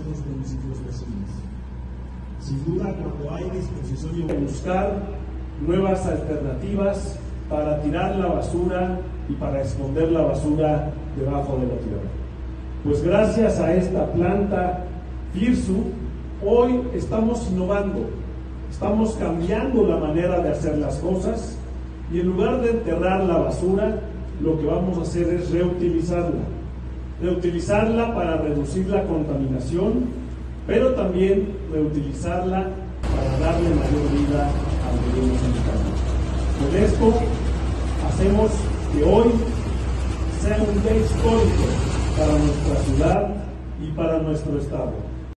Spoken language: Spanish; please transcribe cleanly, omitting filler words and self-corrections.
nuestros municipios vecinos. Sin duda, cuando hay disposición y buscar nuevas alternativas para tirar la basura y para esconder la basura debajo de la tierra. Pues gracias a esta planta FIRSU, hoy estamos innovando, estamos cambiando la manera de hacer las cosas y en lugar de enterrar la basura, lo que vamos a hacer es reutilizarla para reducir la contaminación, pero también reutilizarla para darle mayor vida al medio sanitario. Con esto hacemos que hoy sea un día histórico para nuestra ciudad y para nuestro estado.